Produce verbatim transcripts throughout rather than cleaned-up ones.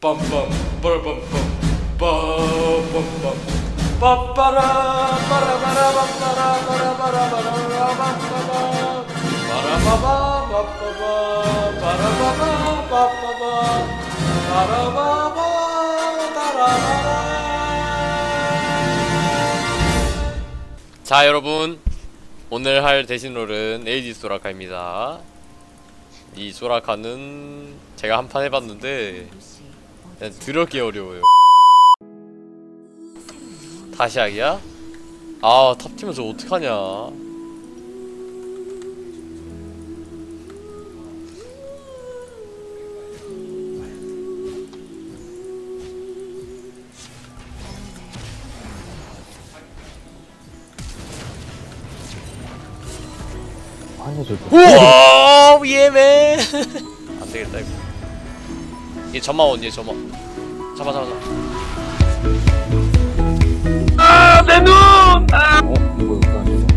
빰빰 빠라빰빰 빠빰빰 빠빠라 빠라바라 빠빠라 빠라바라 빠라바라 빠라바바 빠빠바 빠라바바 빠빠바 빠라바바 빠라바라. 자 여러분, 오늘 할 대신롤은 에이지 소라카입니다. 이 소라카는 제가 한판 해봤는데 드럽게 어려워요. 다시 하기야? 아, 탑팀은 저 어떡하냐. 우와 위에맨. 안되겠다 이거. 얘 점마원, 얘 점마. 잡아 잡아 잡아. 아 내 눈! 아! 어? 이거 이거 아니야?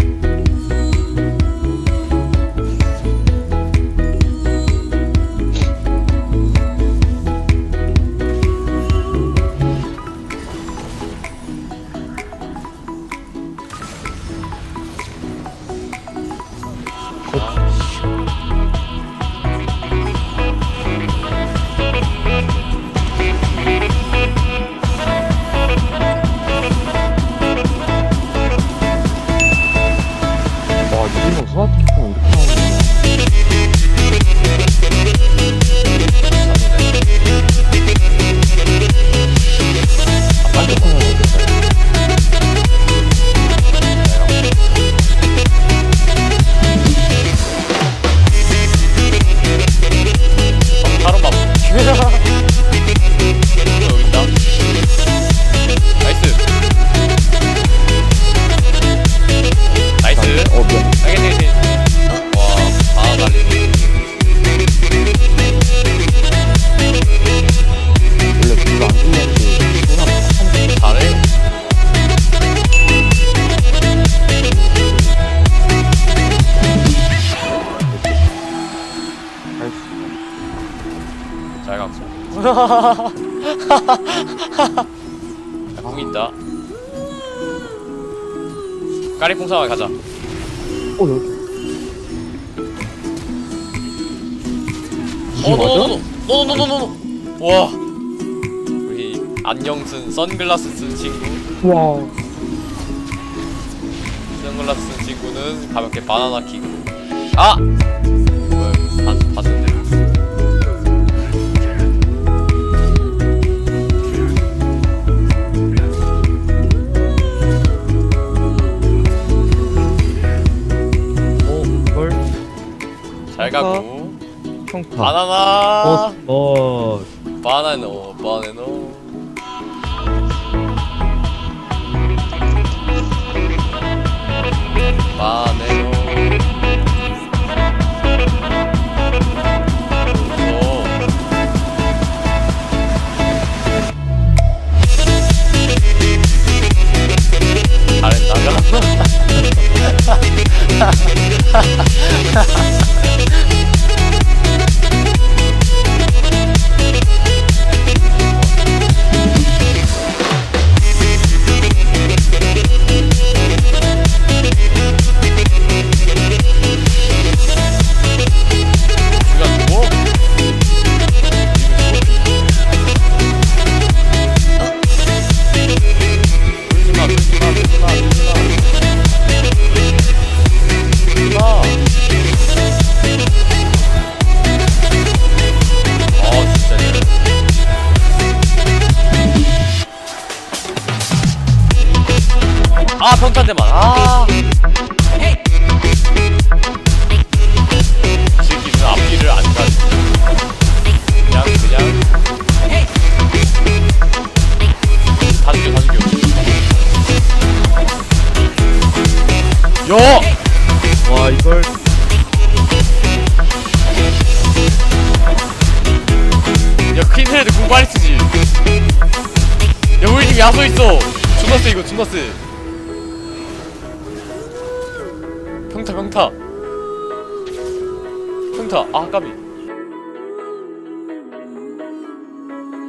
잘 갔어. 공 있다. 까리퐁 상황 가자. 어 여기. 어 노노노노 노노노노노. 와. 우리 안경 쓴 선글라스 쓴 친구. 와. 선글라스 쓴 친구는 가볍게 바나나 키고. 아. 뭐야? 봤 봤는데. 잘 가고. 평타. 바나나. 어. 바나노 바나노. 바나노. 오. 잘했다. 아 평탄대만. 아 새끼는 앞뒤를 안 가지. 그냥 그냥 다 죽여 다 죽여. 야! 와 이걸. 야 퀸헤드 공 빨리 쓰지. 야 우리 팀 야소 있어. 존나 세 이거 존나 세. 평타 평타 평타. 아 까비.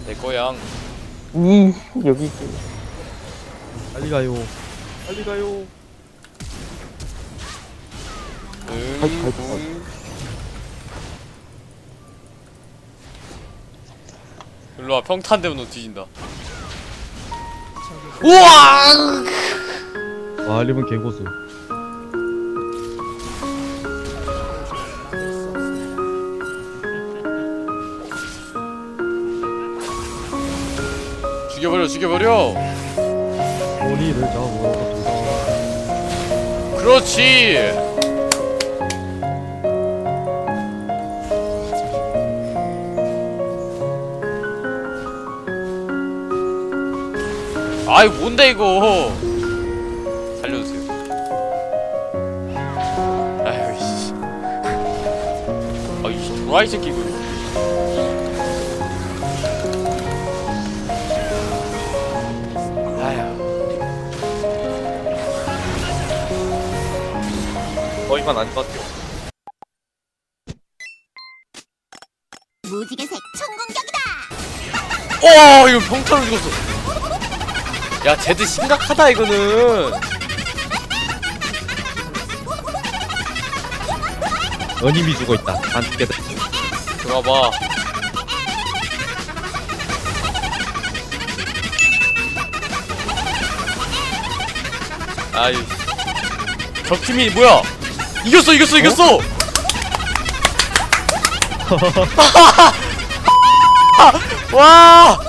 내 거양. 이 여기 있지. 빨리 가요. 빨리 가요. 응, 아이고, 아이고. 응. 일로와, 평탄 되면 너 뒤진다. 우와! 와, 리본 개고수. 죽여버려, 죽여버려! 머리를 잡아. 그렇지! 아이, 뭔데, 이거! 살려주세요. 아유, 씨. 아, 이 도라이 새끼, 이거. 아휴. 어, 이건 아닌 것 같아요. 무지개색 총공격이다. 오, 이거 평타로 죽었어. 야, 쟤들 심각하다, 이거는. 연임이 죽어있다. 안 죽겠다. 들어와봐. 아유. 적팀이 뭐야? 이겼어, 이겼어, 이겼어! 와!